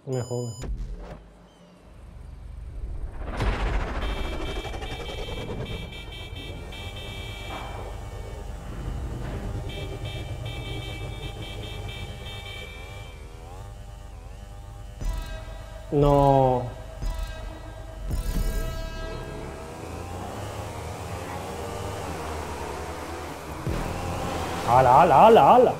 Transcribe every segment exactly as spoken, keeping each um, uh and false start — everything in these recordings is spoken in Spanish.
Mejor, mejor. No. ¡Hala, hala, hala, hala!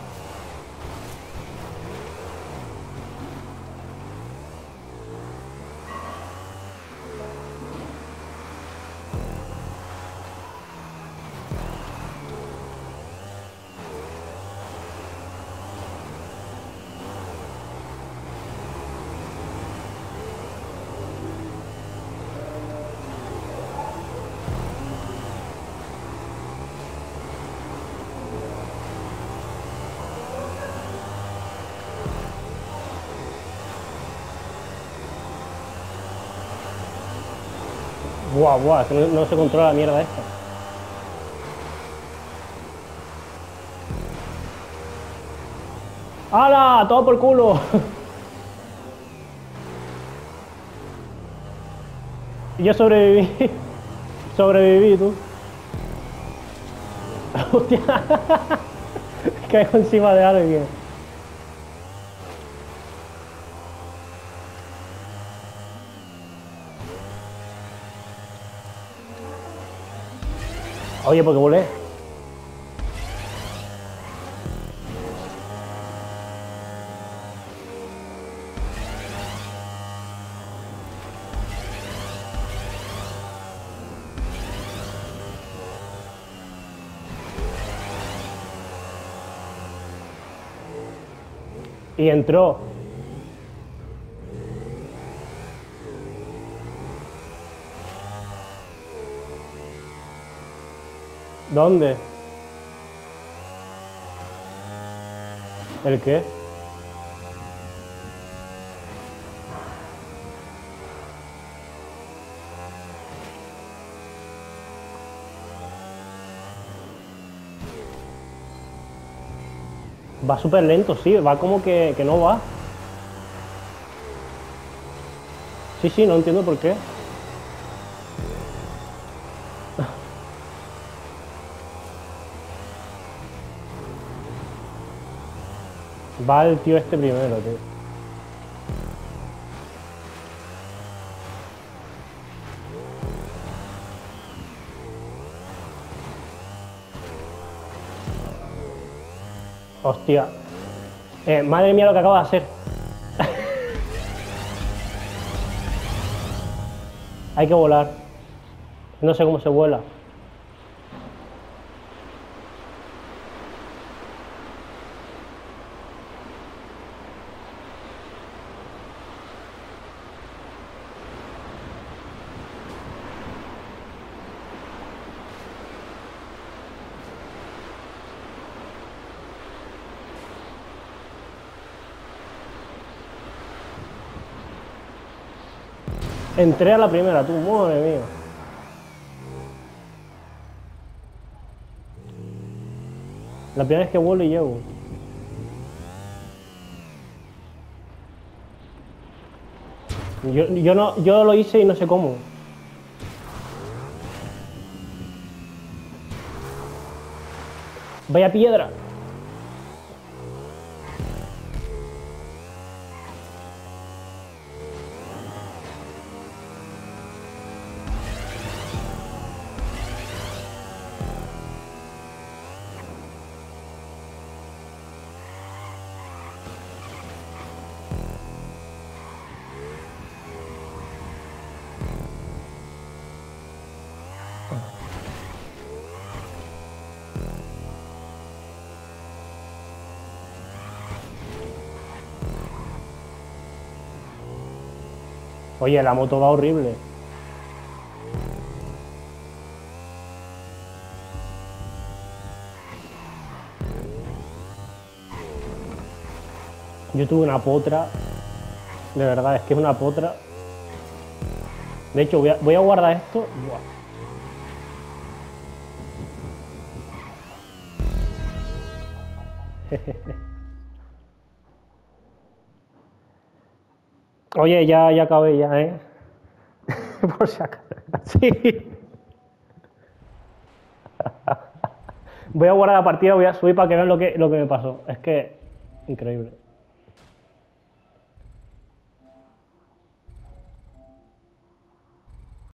Buah, buah, que no, no se controla la mierda esta. ¡Hala! ¡Todo por culo! Yo sobreviví. Sobreviví, tú. Hostia. Caigo encima de alguien. Oye, ¿por qué volé? Y entró. ¿Dónde? ¿El qué? Va súper lento, sí, va como que, que no va. Sí, sí, no entiendo por qué. Va el tío este primero, tío. Hostia. Eh, madre mía lo que acabo de hacer. Hay que volar. No sé cómo se vuela. Entré a la primera, tú, madre mía. La primera vez que vuelo y llego. Yo, yo, no, yo lo hice y no sé cómo. Vaya piedra. Oye, la moto va horrible. Yo tuve una potra. De verdad, es que es una potra. De hecho, voy a, voy a guardar esto. Buah. Oye, ya, ya acabé ya, ¿eh? Por si acaso. Sí. Voy a guardar la partida, voy a subir para que vean lo que, lo que me pasó. Es que, increíble.